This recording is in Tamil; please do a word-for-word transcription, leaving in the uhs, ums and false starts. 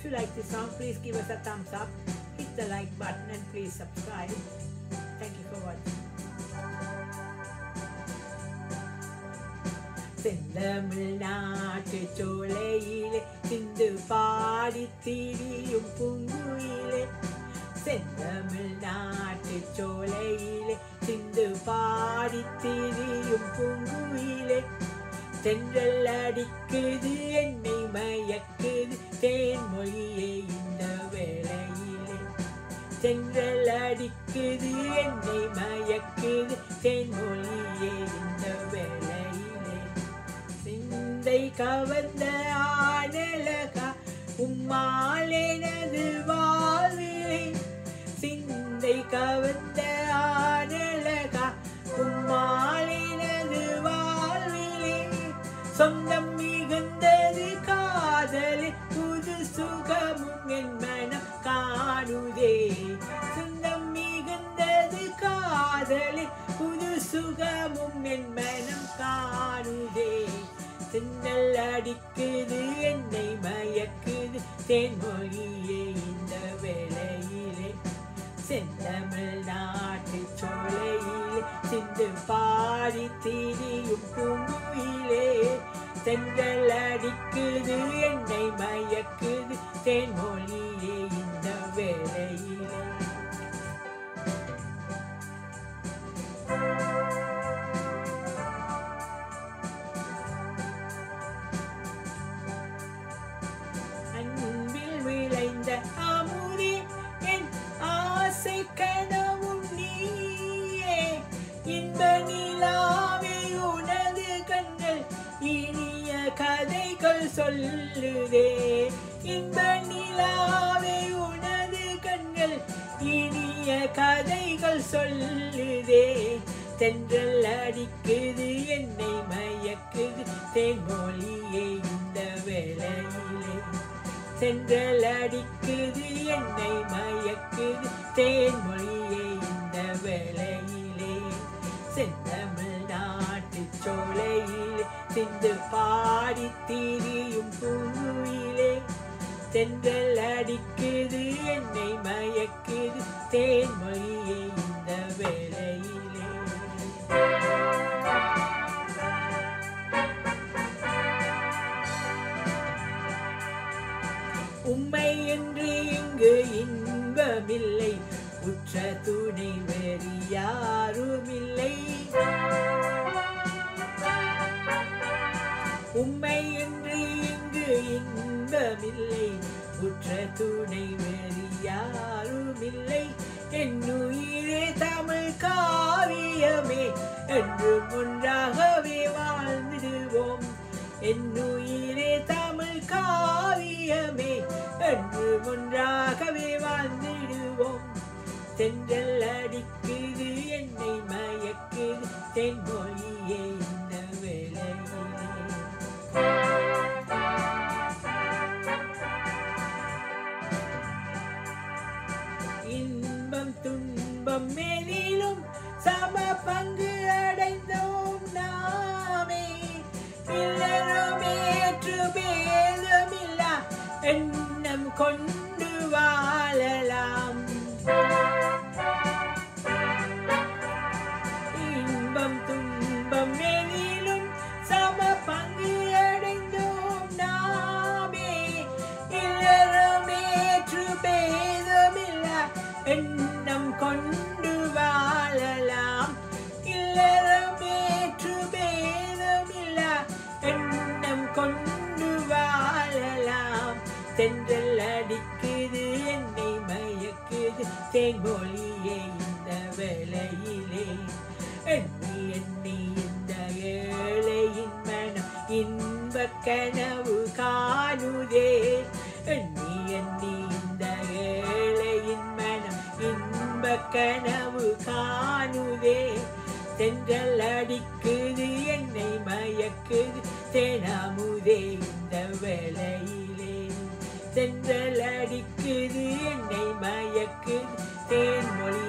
If you like this song, please give us a thumbs up, hit the like button and please subscribe. Thank you for watching. Senthamil Naattu ചോലയിലെ Sindhu പാടി തിരിയും പൂങ്കുയിലെ Senthamil Naattu ചോലയിലെ സിന്ധു പാടി തിരിയും പൂങ്കുയിലെ தென்றல் அடிக்குது என்னை மயக்குது தேன்மொழியே இந்த வேளையிலே தென்றல் அடிக்குது என்னை மயக்குது தேன்மொழியே இந்த வேளையிலே சிந்தை கவர்ந்த ஆனழகா உம்மால் எனது வாழ்விலே சிந்தை கவர்ந்த ஆனழகா உம்மால் எனது வாழ்விலே சொந்தம் மிகுந்தது காதலில் புது சுகமும் என் மனம் காணுதே சொந்தம் மிகுந்தது காதலில் புது சுகமும் என் மனம் காணுதே தென்றல் அடிக்குது என்னை மயக்குது தேன்மொழியே இந்த வேளையிலே செந்தமிழ் நாட்டு சோலையிலே சிந்து பாடி திரியும் பூங்குயிலே தென்றல் அடிக்குது என்னை மயக்குது தேன்மொழியே இந்த வேளையிலே அன்பில் விளைந்த அமுதே என் ஆசை கனவும் நீயே இன்ப நிலாவே உனது கண்கள் இனிய கதைகள் சொல்லுதே இன்ப நிலாவே உனது கண்கள் இனிய கதைகள் சொல்லுதே தென்றல் அடிக்குது என்னை மயக்குது தேன்மொழியே இந்த வேளையிலே தென்றல் அடிக்குது என்னை மயக்குது தேன்மொழியே இந்த வேளையிலே செந்தமிழ் நாட்டு சோலையிலே சிந்து பாடி திரியும் பூங்குயிலே தென்றல் அடிக்குது என்னை மயக்குது தேன்மொழியே இந்த வேளையிலே உம்மை என்று இங்கு இன்பமில்லை உற்ற துணை வேறு யாருமில்லை உம்மை என்று இங்கு இன்பமில்லை உற்ற துணை வேறு யாருமில்லை என்னுயிரே தமிழ் காவியமே என்று ஒன்றாகவே வாழ்ந்திடுவோம் என்னுயிரே தமிழ் காவியமே என்று ஒன்றாகவே வாழ்ந்திடுவோம் தென்றல் அடிக்குது என்னை மயக்குது தென்மொழியே இந்த வேளையிலே இன்பம் துன்பம் மேலிலும் சம பங்கு அடைந்தோம் நாமே இல்லறமே ஏற்று பேதமில்லா எண்ணம் கொண்டு வாழலாம் இன்பம் துன்பம் மேலிலும் சம பங்கு அடைந்தோம் நாமே இல்லறமே ஏற்று பேதமில்லா எண்ணம் கொண்டு வாழலாம் இல்லறமேற்று பேதமில்லா எண்ணம் கொண்டு வாழலாம் தென்றல் அடிக்குது என்னை மயக்குது தேன்மொழியே இந்த வேளையிலே எண்ணி எண்ணி இந்த ஏழையின் மனம் இன்பக் கனவு காணுதே எண்ணி எண்ணி இந்த ஏழையின் மனம் இன்பக் கனவு காணுதே தென்றல் அடிக்குது என்னை மயக்குது தேனாமுதே இந்த வேளையிலே தென்றல் அடிக்குது என்னை மயக்குது தேன்மொழி